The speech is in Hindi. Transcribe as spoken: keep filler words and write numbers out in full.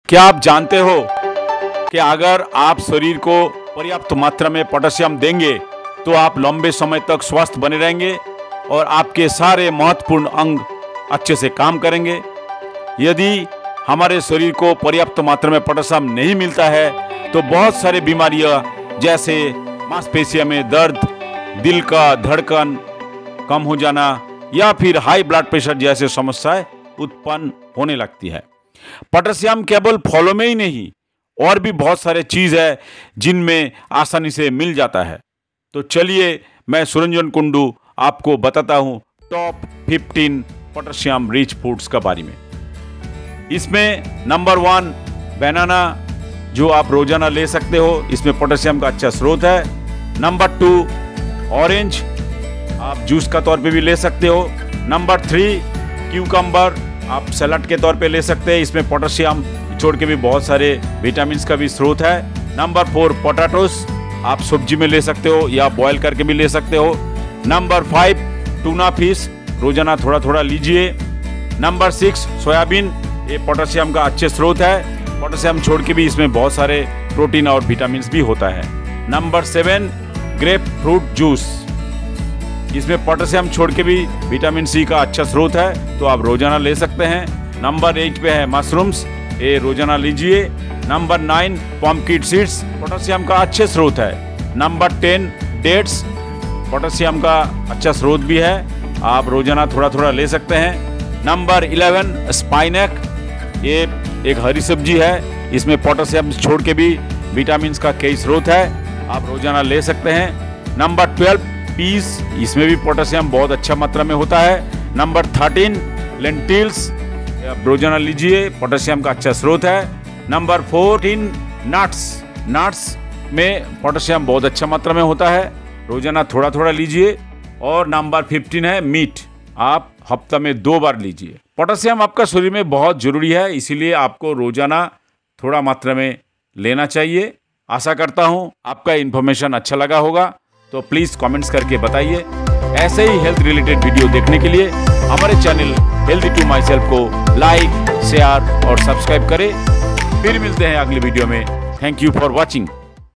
क्या आप जानते हो कि अगर आप शरीर को पर्याप्त मात्रा में पोटेशियम देंगे तो आप लंबे समय तक स्वस्थ बने रहेंगे और आपके सारे महत्वपूर्ण अंग अच्छे से काम करेंगे। यदि हमारे शरीर को पर्याप्त मात्रा में पोटेशियम नहीं मिलता है तो बहुत सारी बीमारियां जैसे मांसपेशियों में दर्द, दिल का धड़कन कम हो जाना या फिर हाई ब्लड प्रेशर जैसे समस्याएं उत्पन्न होने लगती है। पोटेशियम केवल फलों में ही नहीं और भी बहुत सारे चीज है जिनमें आसानी से मिल जाता है। तो चलिए मैं सुरंजन कुंडू आपको बताता हूं top fifteen potassium rich foods के बारे में। इसमें नंबर वन बनाना, जो आप रोजाना ले सकते हो, इसमें पोटेशियम का अच्छा स्रोत है। नंबर टू ऑरेंज, आप जूस का तौर पे भी ले सकते हो। नंबर थ्री क्यूकम्बर, आप सलाद के तौर पे ले सकते हैं, इसमें पोटेशियम छोड़ के भी बहुत सारे विटामिन का भी स्रोत है। नंबर फोर पोटैटोस, आप सब्जी में ले सकते हो या बॉयल करके भी ले सकते हो। नंबर फाइव टूना फिश, रोजाना थोड़ा थोड़ा लीजिए। नंबर सिक्स सोयाबीन, ये पोटेशियम का अच्छे स्रोत है, पोटेशियम छोड़ के भी इसमें बहुत सारे प्रोटीन और विटामिन भी होता है। Number seven grapefruit juice, इसमें पोटेशियम छोड़ के भी विटामिन सी का अच्छा स्रोत है, तो आप रोजाना ले सकते हैं। नंबर एट पे है मशरूम्स, ये रोजाना लीजिए। Number nine pumpkin seeds, potassium का अच्छे स्रोत है। नंबर टेन डेट्स, पोटेशियम का अच्छा स्रोत भी है, आप रोजाना थोड़ा थोड़ा ले सकते हैं। नंबर इलेवन स्पाइनक, ये एक हरी सब्जी है, इसमें पोटेशियम छोड़ के भी विटामिन का कई स्रोत है, आप रोजाना ले सकते हैं। नंबर ट्वेल्व पीस, इसमें भी पोटेशियम बहुत अच्छा मात्रा में होता है। नंबर थर्टीन लेंटिल्स, रोजाना लीजिए, पोटेशियम का अच्छा स्रोत है। नंबर फोर्टीन नट्स, नट्स में पोटेशियम बहुत अच्छा मात्रा में होता है, रोजाना थोड़ा थोड़ा लीजिए। और नंबर फिफ्टीन है मीट, आप हफ्ता में दो बार लीजिए। पोटेशियम आपका शरीर में बहुत जरूरी है, इसीलिए आपको रोजाना थोड़ा मात्रा में लेना चाहिए। आशा करता हूँ आपका इन्फॉर्मेशन अच्छा लगा होगा, तो प्लीज़ कमेंट्स करके बताइए। ऐसे ही हेल्थ रिलेटेड वीडियो देखने के लिए हमारे channel healthy to myself को लाइक, शेयर और सब्सक्राइब करें। फिर मिलते हैं अगली वीडियो में। Thank you for watching.